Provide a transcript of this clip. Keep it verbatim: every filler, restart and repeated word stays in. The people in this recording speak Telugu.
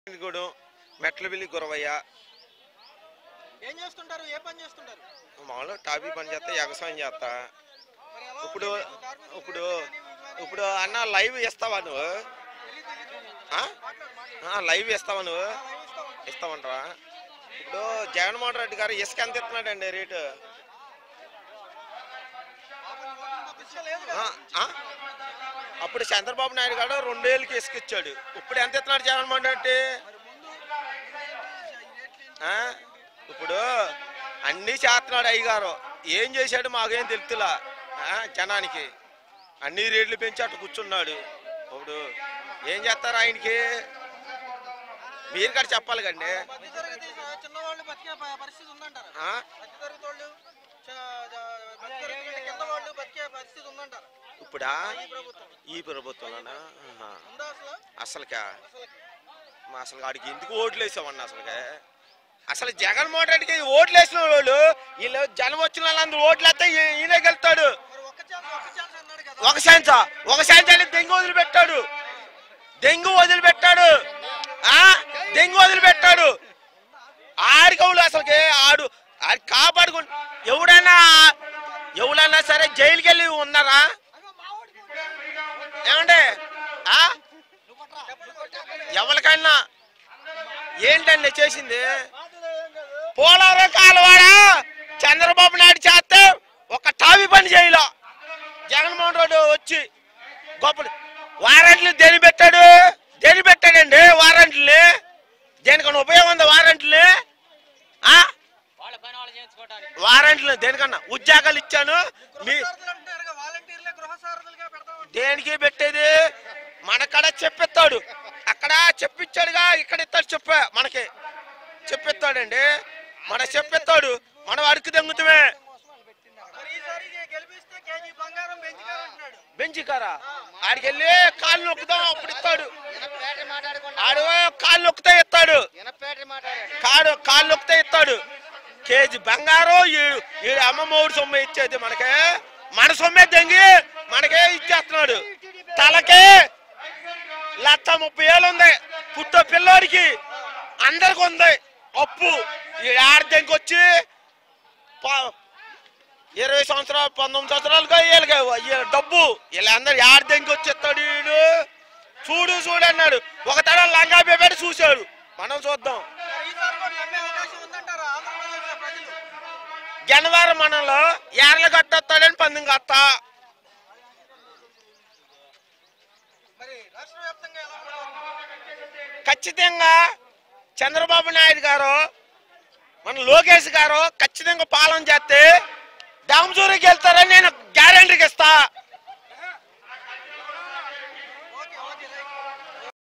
గూడెం మెట్లవిల్లి గురవయ్య ఏం చేస్తుంటారు? ఏ పని చేస్తుంటారు? మామూలుగా టాపీ పని చేస్తా, వ్యవసాయం చేస్తా. ఇప్పుడు ఇప్పుడు ఇప్పుడు అన్న లైవ్ ఇస్తావా నువ్వు? లైవ్ ఇస్తావా నువ్వు? ఇస్తామంటావా? ఇప్పుడు జగన్మోహన్ రెడ్డి గారు ఇసుక ఎంత ఇస్తున్నాడండి రేటు? అప్పుడు చంద్రబాబు నాయుడు గారు రెండేళ్ళకి ఇసుక ఇచ్చాడు. ఇప్పుడు ఎంత ఇస్తున్నాడు జగన్మోహన్ రెడ్డి? ఇప్పుడు అన్నీ చేస్తున్నాడు అయ్యగారు. ఏం చేశాడు మాకేం తెలుతులా. జనానికి అన్ని రేట్లు పెంచి అటు కూర్చున్నాడు. ఇప్పుడు ఏం చేస్తారు ఆయనకి? మీరు కూడా చెప్పాలి కండి. ఇప్పుడా ఈ ప్రభుత్వంలోనా? అసలుకా అసలు వాడికి ఎందుకు ఓట్లు వేసామన్నా? అసలుకే అసలు జగన్మోహన్ రెడ్డికి ఓట్లు వేసిన వాళ్ళు వీళ్ళు జనం వచ్చిన వాళ్ళందరూ ఓట్లు వేస్తే ఈయనే గెలుతాడు. ఒక ఛాన్స్ ఒక ఛాన్స్ అని దెంగు వదిలిపెట్టాడు. దెంగు వదిలిపెట్టాడు దెంగు వదిలిపెట్టాడు ఆడికవులు అసలుకి ఆడు ఆడి కాపాడుకు ఎవడైనా ఎవడైనా సరే జైలుకి వెళ్ళి ఉన్నారా ఏమండి? ఎవరికైనా ఏంటండి చేసింది? పోలవరం కాలువాడ చంద్రబాబు నాయుడు చేస్తే ఒక టావి పని చేయలే. జగన్మోహన్ రెడ్డి వచ్చి గొప్ప వారంట్లు దేని పెట్టాడు? దేని పెట్టాడండి వారంట్లని? దేనికన్నా ఉపయోగం ఉందా వారంట్లని? వారంట్లు దేనికన్నా ఉద్యోగాలు ఇచ్చాను మీ దేనికి పెట్టేది? మనకడ చెప్పిస్తాడు, అక్కడ చెప్పిచ్చాడుగా, ఇక్కడ ఇస్తాడు చెప్ప మనకి చెప్పిస్తాడండి. మన చెప్పిస్తాడు, మనం అడుగు దెంగుతామే. బెంచికారా ఆడికి వెళ్ళి కాళ్ళు నొక్కుతాం అప్పుడు ఇస్తాడు. ఆడు కాళ్ళు నొక్కుతే ఇస్తాడు, కాడు కాళ్ళు నొక్కుతే ఇస్తాడు. కేజీ బంగారం ఈ అమ్మమ్మోడి సొమ్మె ఇచ్చేది మనకే. మన సొమ్మే దెంగి మనకే ఇచ్చేస్తున్నాడు. తలకే లక్ష ముప్పై ఏళ్ళు ఉంది పుట్ట పిల్లోడికి, అందరికి ఉంది అప్పు. ఈ ఆడదెంకి వచ్చి ఇరవై సంవత్సరాలు పంతొమ్మిది సంవత్సరాలుగా వీళ్ళకి డబ్బు వీళ్ళందరూ ఆడదెంకి వచ్చి ఇస్తాడు. వీడు చూడు చూడు అన్నాడు. ఒక తడ లంగా పెట్టి చూశాడు. మనం చూద్దాం. గన్నవరం మనలో ఏర్ల కట్టొస్తాడని పందెం కత్తా. ఖచ్చితంగా చంద్రబాబు నాయుడు గారు మన లోకేష్ గారు ఖచ్చితంగా పాలన చేస్తే డాంసూరికి వెళ్తారు.